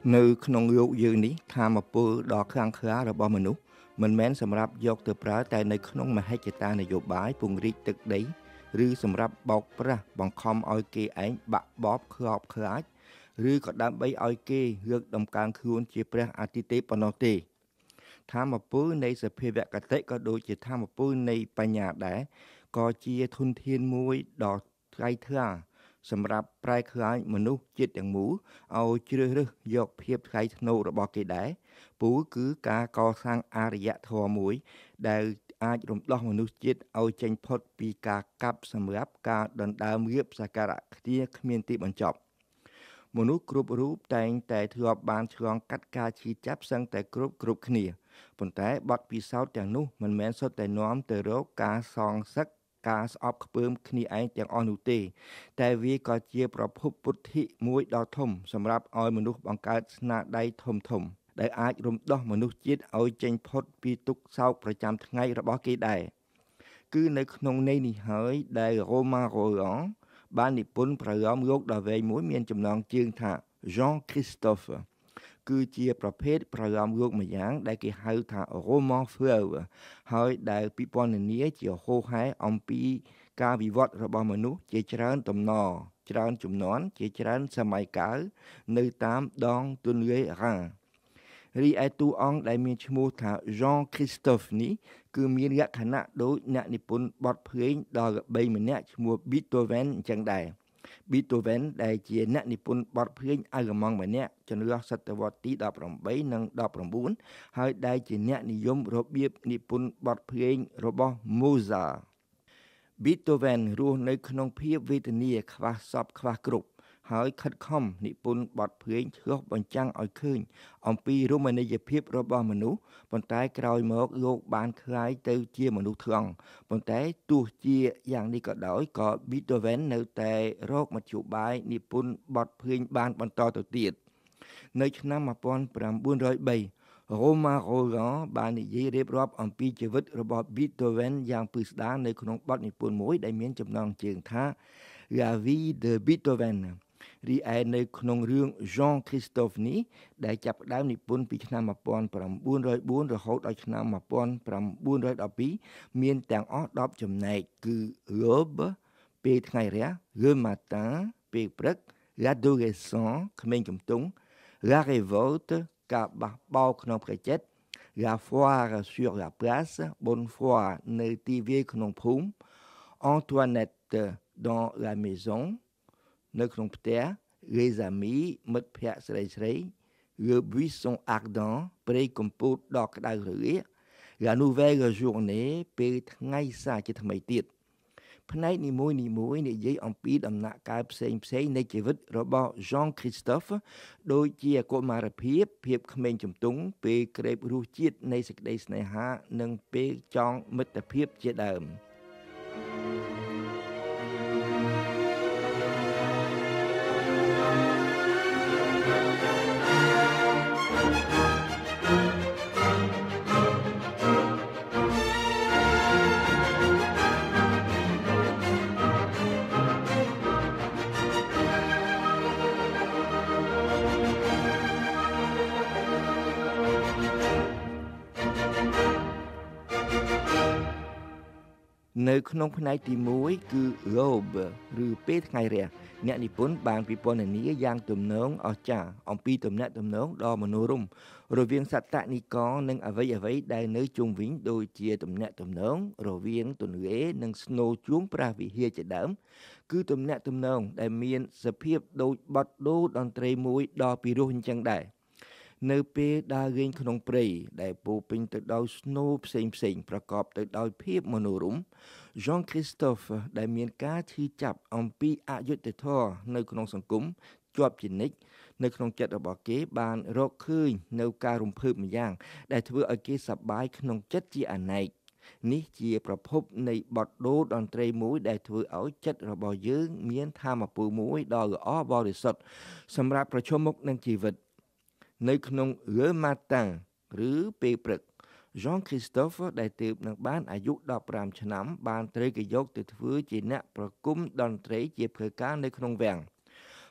នៅក្នុងយោគយើងនេះថាមពលដ៏ខ្លាំងក្លារបស់មនុស្សមិនមែនសម្រាប់យកទៅប្រើតែនៅក្នុងមហិច្ឆតានយោបាយពង្រីកទឹកដីឬសម្រាប់បោកប្រាស់បង្ខំឲ្យគេឯងបាក់បបខ្លោបខ្លាចឬក៏ដើម្បីឲ្យគេលើកដំកើងខ្លួនជាព្រះអាទិទេពប៉ុណ្ណោះទេថាមពលនៃសភាវគតិក៏ដូចជាថាមពលនៃបញ្ញាដែរក៏ជាធនធានមួយដ៏ថ្លៃថ្លាសម្រាប់ប្រែក្លាយមនុស្សជាតិទាំងមូលឲ្យជ្រើសរើសយកភាពថ្លៃថ្នូររបស់គេដែរពូគឺការកសាងអរិយធម៌មួយដែលអាចរំដោះមនុស្សជាតិឲ្យចេញផុតពីការកាប់សម្រាប់ការដណ្ដើមរៀបសក្ការៈគ្នាគ្មានទីបញ្ចប់មនុស្សគ្រប់រូបតែងតែធ្លាប់បានឆ្លងកាត់ការឈឺចាប់សឹងតែគ្រប់គ្នាប៉ុន្តែបទពិសោធន៍ទាំងនោះមិនមែនសុទ្ធតែនាំទៅរកការសងសឹកការស្អប់ខ្ពើមគ្នាឯងទាំងអស់នោះទេតែវាក៏ជាប្រភពពុទ្ធិមួយដ៏ធំសម្រាប់ឲ្យមនុស្សបង្កើតស្នាដៃធំដែលអាចរំដោះមនុស្សជាតិឲ្យចេញផុតពីទុក្ខសោកប្រចាំថ្ងៃរបស់គេដែរគឺនៅក្នុងន័យនេះហើយដែល Romain Rolland បាននិពន្ធប្រលោមលោកដ៏វែងមួយមានចំណងជើងថា Jean Christophe គឺជាប្រភេទប្រលោមលោកម្យ៉ាងដែលគេហៅថា roman fleuve ហើយដែលពិពណ៌នាជាហូរហែអំពីការវិវត្តរបស់មនុស្សជាច្រើនតំណច្រើនជំនាន់ជាច្រើនសម័យកាលនៅតាមដងទន្លេរ៉ារីឯតួអង្គដែលមានឈ្មោះថា Jean Christophe នេះគឺមានលក្ខណៈដូចអ្នកនិពន្ធបទភ្លេងដ៏ល្បីម្នាក់ឈ្មោះ Beethoven អញ្ចឹងដែរ Beethoven ដែលជាអ្នកនិពន្ធបទភ្លេងអាល្លឺម៉ង់ម្នាក់ចន្លោះសតវត្សទី18និង19ហើយដែលជាអ្នកនិយមរបៀបនិពន្ធបទភ្លេងរបស់ Mozart Beethoven រស់នៅក្នុងភាពវេទនាខ្វះសពខ្វះគ្រប់ហើយខិតខំនិពន្ធបទភ្លេងឆ្លុះបញ្ចាំងឲ្យឃើញអំពីរមណីយភាពរបស់មនុស្សប៉ុន្តែក្រោយមកលោកបានคล้ายទៅជាមនុស្សថ្លង់ប៉ុន្តែទោះជាយ៉ាងនេះក៏ដោយក៏ Beethoven នៅតែរកមធ្យោបាយនិពន្ធបទភ្លេងបានបន្តទៅទៀតនៅឆ្នាំ1903Romain Rolland បាននិយាយរៀបរាប់អំពីជីវិតរបស់ Beethoven យ៉ាងពិស្ដារនៅក្នុងបទនិពន្ធមួយដែលមានចំណងជើងថា La vie de Beethoven រីឯនៅក្នុងរឿង Jean Christophe នេះដែលចាប់ផ្ដើមនិពន្ធពីឆ្នាំ1904រហូតដល់ឆ្នាំ1912មានទាំងអស់10ចំណែកគឺ L'aube ពេលថ្ងៃរះ Le matin ពេលព្រឹក L'adolescent ក្មេងជំទង់ La révolte ការបះបោរក្នុងផ្លូវចិត្ត La foire sur la place បុណ្យ foire នៅទីវាលក្នុងភូមិ Antoinette dans la maison នៅក្នុងផ្ទះ Les amis មិត្តភ័ក្តិស្រី Le buisson ardent ព្រៃកំពតដ៏ក្តៅរលាក La nouvelle journée ពេលថ្ងៃសារជាថ្មីទៀតផ្នែកនីមួយនិយាយអំពីដំណាក់កាលផ្សេងនៃជីវិតរបស់ Jean Christophe ដូចជាកុមារភាពក្មេងជំទង់ពេលក្រេបរសជាតិនៃសេចក្តីស្នេហានិងពេលចង់មិត្តភាពជាដើមនៅក្នុងផ្នែកទី1គឺ L'aube ឬពេលថ្ងៃរះអ្នកនិពន្ធបានពិពណ៌នាយ៉ាងទំនងអស្ចារ្យអំពីទំនាក់ទំនងដ៏មនោរម្យរវាងសត្វនិកនិងអ្វីដែលនៅជុំវិញដូចជាទំនាក់ទំនងរវាងទន្លេនិងស្នូលជួងប្រាសវិហារជាដើមគឺទំនាក់ទំនងដែលមានសភាពដូចបទដូរតន្ត្រីមួយដ៏ពិរោះអញ្ចឹងដែរនៅពេលដើរលេងក្នុងព្រៃដែលពោពេញទៅដោយស្នូលផ្សេងប្រកបទៅដោយភាពមនោរម្យ Jean Christophe ដែលមានការឈឺចាប់អំពីអយុត្តិធម៌នៅក្នុងសង្គមជាប់ជានិច្ចនៅក្នុងចិត្តរបស់គេបានរកឃើញនៅការរំភើបម្យ៉ាងដែលធ្វើឲ្យគេសប្បាយក្នុងចិត្តជាអនេកនេះជាប្រភពនៃបទដូរតន្ត្រីមួយដែលធ្វើឲ្យចិត្តរបស់យើងមានថាមពលមួយដ៏ល្អបរិសុទ្ធសម្រាប់ប្រឈមមុខនឹងជីវិតនៅក្នុង Le matin ឬពេលព្រឹក Jean Christophe ដែលទើបនឹងបានអាយុ15ឆ្នាំបានត្រូវគេយកទៅធ្វើជាអ្នកប្រគំតន្ត្រីជាផ្លូវការនៅក្នុងវាំង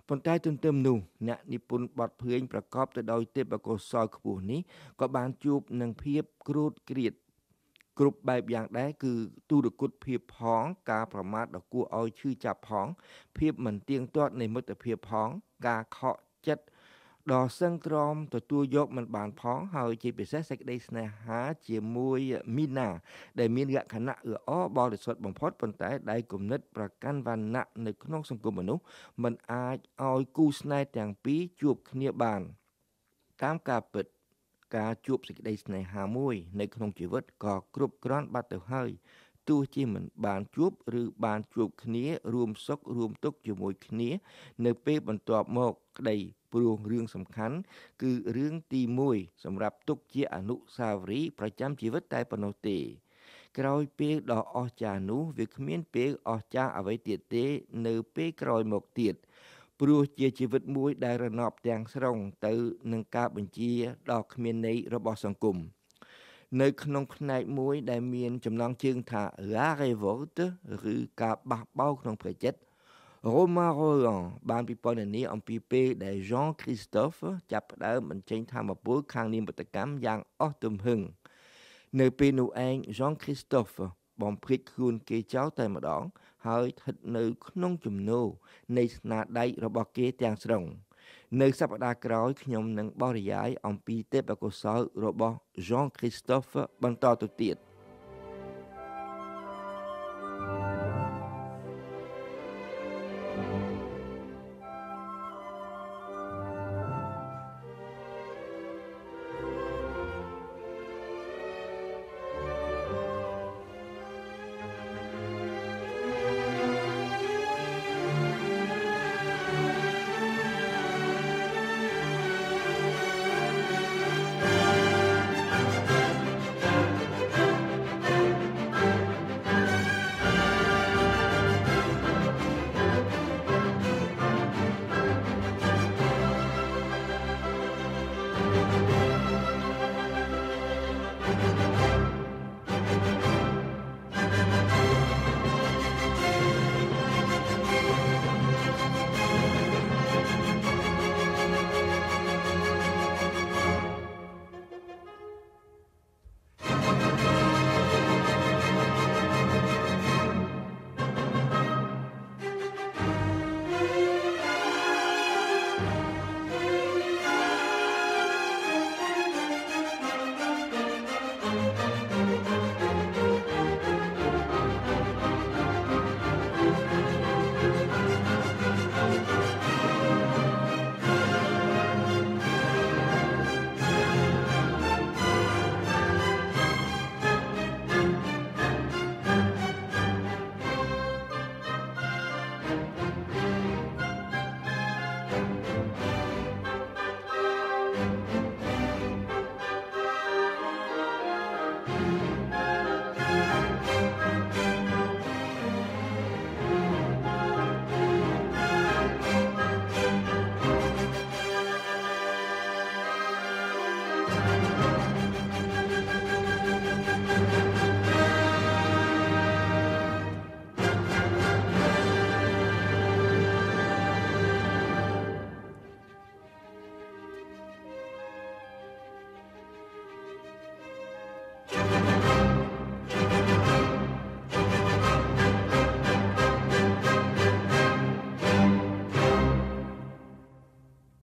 ប៉ុន្តែទន្ទឹមនោះអ្នកនិពន្ធបទភ្លេងប្រកបទៅដោយទេពកោសល្យខ្ពស់នេះក៏បានជួបនឹងភាពគ្រោតគ្រាតគ្រប់បែបយ៉ាងដែរគឺទូរគតភាពផងការប្រមាថដ៏គួរឲ្យឈឺចាប់ផងភាពមិនទៀងទាត់នៃមិត្តភាពផងការខកចិត្តដ៏សឹងទ្រាំទទួលយកមិនបានផងហើយជាពិសេសសេចក្តីស្នេហាជាមួយមីណាដែលមានលក្ខណៈល្អបរិសុទ្ធបំផុតប៉ុន្តែដែលគំនិតប្រកាន់វណ្ណៈនៅក្នុងសង្គមមនុស្សមិនអាចឲ្យគូស្នេហ៍ទាំងពីរជួបគ្នាបានតាមការពិតការជួបសេចក្តីស្នេហាមួយនៅក្នុងជីវិតក៏គ្រប់គ្រាន់បាត់ទៅហើយទោះជាមិនបានជួបឬបានជួបគ្នារួមសុខរួមទុក្ខជាមួយគ្នានៅពេលបន្ទាប់មកក្តីព្រោះរឿងសំខាន់គឺរឿងទី1សម្រាប់ទុកជាអនុស្សាវរីយ៍ប្រចាំជីវិតតែប៉ុណ្ណោះទេក្រោយពេលដ៏អស្ចារ្យនោះវាគ្មានពេលអស្ចារ្យអ្វីទៀតទេនៅពេលក្រោយមកទៀតព្រោះជាជីវិតមួយដែលរណបទាំងស្រុងទៅនឹងការបញ្ជាដ៏គ្មានន័យរបស់សង្គមនៅក្នុងផ្នែកមួយដែលមានចំណងជើងថា La Révolte ឬការបះបោរក្នុងផ្លូវចិត្ត Romain Rolland បានពិពណ៌នាអំពីពេលដែល Jean-Christophe ចាប់ផ្ដើមបញ្ចេញថាមពលខាងនាមតកម្មយ៉ាងអស់ទំហឹងនៅពេលនោះឯង Jean-Christophe បំភ្លេចខ្លួនគេចោលតែម្ដងហើយស្ថិតនៅក្នុងជំនោរនៃស្នាដៃរបស់គេទាំងស្រុងនៅសប្តាហ៍ក្រោយខ្ញុំនឹងបរិយាយអំពីទេពកោសល្យរបស់ Jean-Christophe បន្តទៅទៀត